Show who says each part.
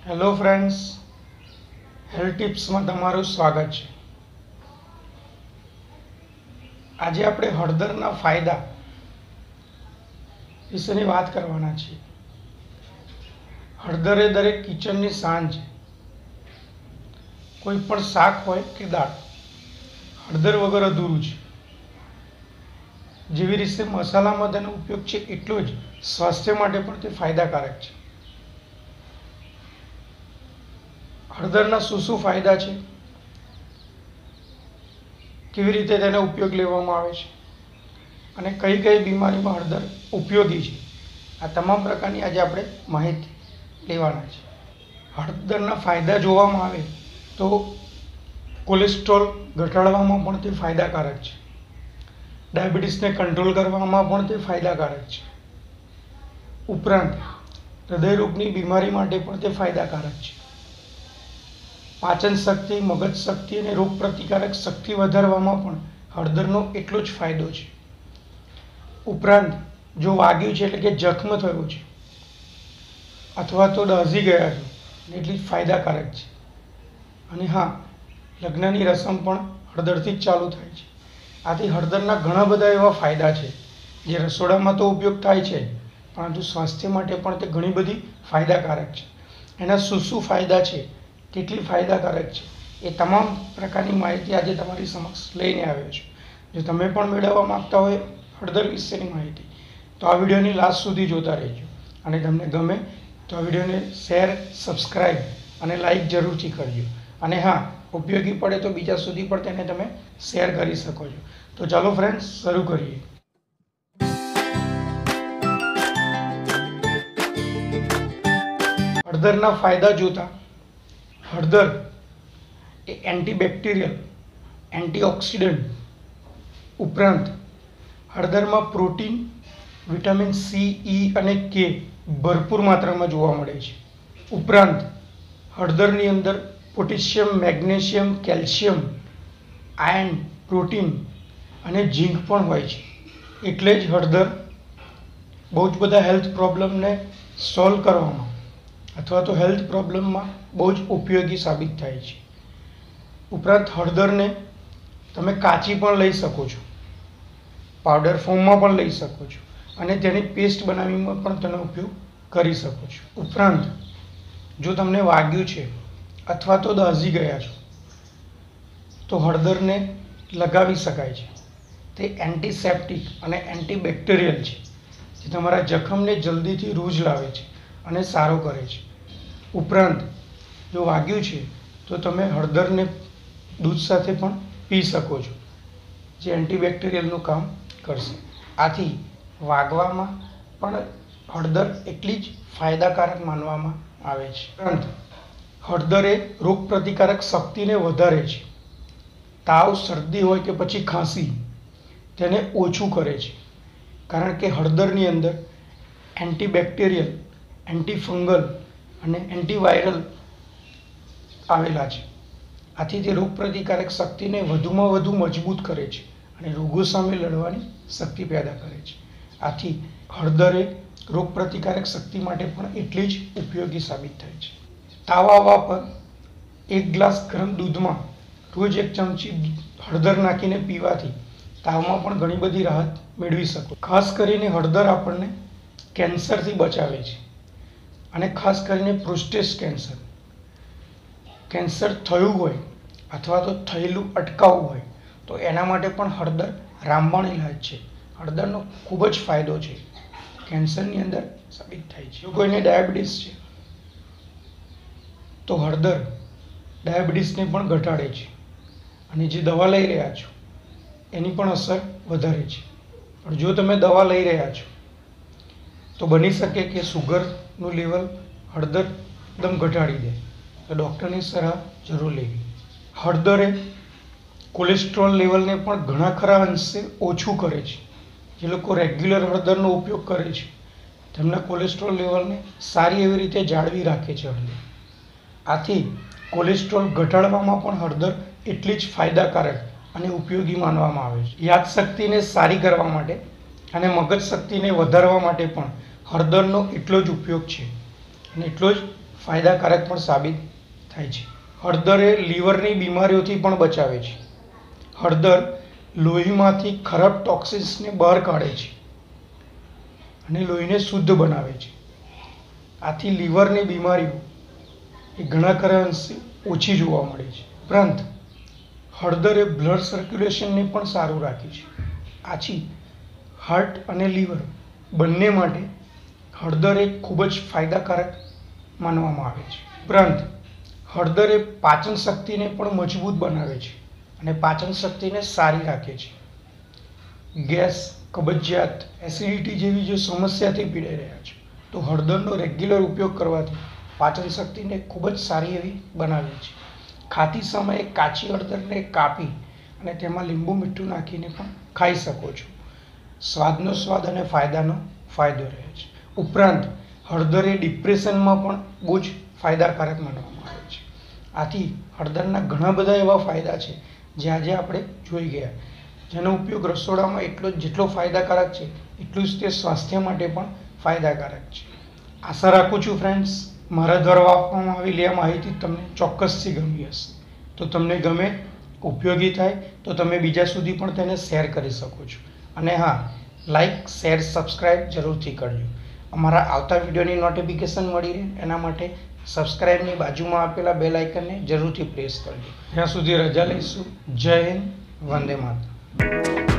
Speaker 1: Hello friends, health ટિપ્સમાં તમારું સ્વાગત છે। આજે આપણે હળદરના ફાયદા વિશેની વાત કરવાના છીએ। હળદર એ દરેક કિચનની શાન છે। કોઈ પણ શાક હોય કે દાળ, હળદર વગર અધૂરું છે। જેવી રીતે મસાલામાં તેનો ઉપયોગ છે, એટલો જ સ્વાસ્થ્ય માટે પણ તે ફાયદાકારક છે। હળદરના શું ફાયદા છે, કેવી રીતે તેનો ઉપયોગ લેવામાં આવે છે અને કઈ કઈ બીમારીમાં હળદર ઉપયોગી છે, આ તમામ પ્રકારની આજે આપણે માહિતી લેવાના છે। હળદરના ફાયદા જોવામાં આવે તો કોલેસ્ટ્રોલ ઘટાડવામાં પણ તે ફાયદાકારક છે। ડાયાબિટીસને કંટ્રોલ કરવામાં પણ તે ફાયદાકારક છે। ઉપરાંત હૃદયરોગની બીમારી માટે પણ તે ફાયદાકારક છે। પાચન શક્તિ, મગજ શક્તિ અને રોગ પ્રતિકારક શક્તિ વધારવામાં પણ હળદરનો એટલો જ ફાયદો છે। ઉપરાંત જો વાગ્યું છે એટલે કે જખ્મ થયો છે અથવા તો દાઝી ગયા છે, એટલી જ ફાયદાકારક છે। અને હા, લગ્નની રસમ પણ હળદરથી જ ચાલુ થાય છે। આથી હળદરના ઘણા બધા એવા ફાયદા છે જે રસોડામાં તો ઉપયોગ થાય છે, પરંતુ સ્વાસ્થ્ય માટે પણ તે ઘણી બધી ફાયદાકારક છે। એના શું ફાયદા છે, કેટલી ફાયદાકારક છે, એ તમામ પ્રકારની માહિતી આજે તમારી સમક્ષ લઈને આવ્યો છું। જો તમે પણ મેળવવા માગતા હોય હળદર વિશેની માહિતી, તો આ વિડીયોની લાસ્ટ સુધી જોતા રહેજો। અને તમને ગમે તો આ વિડીયોને શેર, સબસ્ક્રાઈબ અને લાઈક જરૂરથી કરજો। અને હા, ઉપયોગી પડે તો બીજા સુધી પણ તેને તમે શેર કરી શકો છો। તો ચાલો ફ્રેન્ડ્સ, શરૂ કરીએ। હળદરના ફાયદા જોતા, હળદર એ એન્ટીબેક્ટેરિયલ, એન્ટીઓક્સિડન્ટ ઉપરાંત હળદરમાં પ્રોટીન, વિટામિન સી, ઈ અને કે ભરપૂર માત્રામાં જોવા મળે છે। ઉપરાંત હળદરની અંદર potassium, magnesium, calcium, iron, protein અને ઝીંક પણ હોય છે। એટલે જ હળદર બહુ જ બધા હેલ્થ પ્રોબ્લેમને સોલ્વ કરવામાં અથવા તો હેલ્થ પ્રોબ્લેમમાં બહુ જ ઉપયોગી સાબિત થાય છે। ઉપરાંત હળદરને તમે કાચી પણ લઈ શકો છો, પાવડર ફોર્મમાં પણ લઈ શકો છો અને તેની પેસ્ટ બનાવીને પણ તેનો ઉપયોગ કરી શકો છો। ઉપરાંત જો તમને વાગ્યું છે અથવા તો દાઝી ગયા છો તો હળદરને લગાવી શકાય છે। તે એન્ટિસેપ્ટિક અને એન્ટીબેક્ટેરિયલ છે, જે તમારા જખમને જલ્દીથી રૂઝ લાવે છે અને સારો કરે છે। ઉપરાંત જો વાગ્યું છે તો તમે હળદરને દૂધ સાથે પણ પી શકો છો, જે એન્ટીબેક્ટેરિયલનું કામ કરશે। આથી વાગવામાં પણ હળદર એટલી જ ફાયદાકારક માનવામાં આવે છે। ઉપરાંત હળદર એ રોગ પ્રતિકારક શક્તિને વધારે છે। તાવ, શરદી હોય કે પછી ખાંસી, તેને ઓછું કરે છે, કારણ કે હળદરની અંદર એન્ટીબેક્ટેરિયલ, એન્ટીફંગલ અને એન્ટીવાયરલ આવેલા છે। આથી તે રોગ પ્રતિકારક શક્તિને વધુમાં વધુ મજબૂત કરે છે અને રોગો સામે લડવાની શક્તિ પેદા કરે છે। આથી હળદર એ રોગ પ્રતિકારક શક્તિ માટે પણ એટલી જ ઉપયોગી સાબિત થાય છે। તાવ આવવા પર 1 ગ્લાસ ગરમ દૂધમાં રોજ 1 ચમચી હળદર નાખીને પીવાથી તાવમાં પણ ઘણી બધી રાહત મેળવી શકો। ખાસ કરીને હળદર આપણને કેન્સરથી બચાવે છે અને ખાસ કરીને પ્રોસ્ટેટ કેન્સર થયું હોય અથવા તો થયેલું અટકાવવું હોય તો એના માટે પણ હળદર રામબાણ ઇલાજ છે। હળદરનો ખૂબ જ ફાયદો છે, કેન્સરની અંદર સાબિત થાય છે। જો કોઈને ડાયાબિટીસ છે તો હળદર ડાયાબિટીસને પણ ઘટાડે છે અને જે દવા લઈ રહ્યા છો એની પણ અસર વધારે છે। પણ જો તમે દવા લઈ રહ્યા છો તો બની શકે કે સુગરનું લેવલ હળદર એકદમ ઘટાડી દે, તો ડૉક્ટરની સલાહ જરૂર લેવી। હળદર એ કોલેસ્ટ્રોલ લેવલને પણ ઘણા ખરા અંશે ઓછું કરે છે। જે લોકો રેગ્યુલર હળદરનો ઉપયોગ કરે છે તેમના કોલેસ્ટ્રોલ લેવલને સારી એવી રીતે જાળવી રાખે છે હળદર। આથી કોલેસ્ટ્રોલ ઘટાડવામાં પણ હળદર એટલી જ ફાયદાકારક અને ઉપયોગી માનવામાં આવે છે। યાદશક્તિને સારી કરવા માટે અને મગજ શક્તિને વધારવા માટે પણ હળદરનો એટલો જ ઉપયોગ છે અને એટલો જ ફાયદાકારક પણ સાબિત થાય છે. હળદર એ લીવરની બીમારીઓથી પણ બચાવે છે. હળદર લોહીમાંથી ખરાબ ટોક્સિન્સને બહાર કાઢે છે અને લોહીને શુદ્ધ બનાવે છે. આથી લીવરની બીમારીઓ એ ઘણા અંશે ઓછી જોવા મળે છે. ઉપરાંત હળદર એ બ્લડ સર્ક્યુલેશનને પણ સારું રાખે છે. આથી હાર્ટ અને લીવર બંને માટે હળદર એ ખૂબ જ ફાયદાકારક માનવામાં આવે છે. ઉપરાંત હળદર એ પાચન શક્તિને પણ મજબૂત બનાવે છે અને પાચન શક્તિને સારી રાખે છે. ગેસ, કબજિયાત, એસિડિટી જેવી જે સમસ્યાથી પીડાઈ રહ્યા છે તો હળદરનો રેગ્યુલર ઉપયોગ કરવાથી પાચન શક્તિને ખૂબ જ સારી એવી બનાવે છે. ખાતી સમયે કાચી હળદરને કાપી અને તેમાં લીંબુ મીઠું નાખીને પણ ખાઈ શકો છો. સ્વાદનો સ્વાદ અને ફાયદાનો ફાયદો રહે છે. ઉપરાંત હળદર એ ડિપ્રેશનમાં પણ બહુ જ ફાયદાકારક માનવામાં આવે છે. આથી હળદરના ઘણા બધા એવા ફાયદા છે જે આજે આપણે જોઈ ગયા, જેનો ઉપયોગ રસોડામાં જેટલો ફાયદાકારક છે એટલું જ તે સ્વાસ્થ્ય માટે પણ ફાયદાકારક છે. આશા રાખું છું ફ્રેન્ડ્સ, મારા દ્વારા આપવામાં આવેલી આ માહિતી તમને ચોક્કસથી ગમી હશે. તો તમને ગમે, ઉપયોગી થાય તો તમે બીજા સુધી પણ તેને શેર કરી શકો છો. અને હા, લાઈક, શેર, સબસ્ક્રાઈબ જરૂરથી કરજો. અમારા આવતા વિડીયોની નોટિફિકેશન મળી રહે એના માટે સબસ્ક્રાઈબની બાજુમાં આપેલા બેલ આઇકનને જરૂરથી પ્રેસ કરજો. ત્યાં સુધી રજા લઈશું. જય હિન્દ, વંદે માતરમ.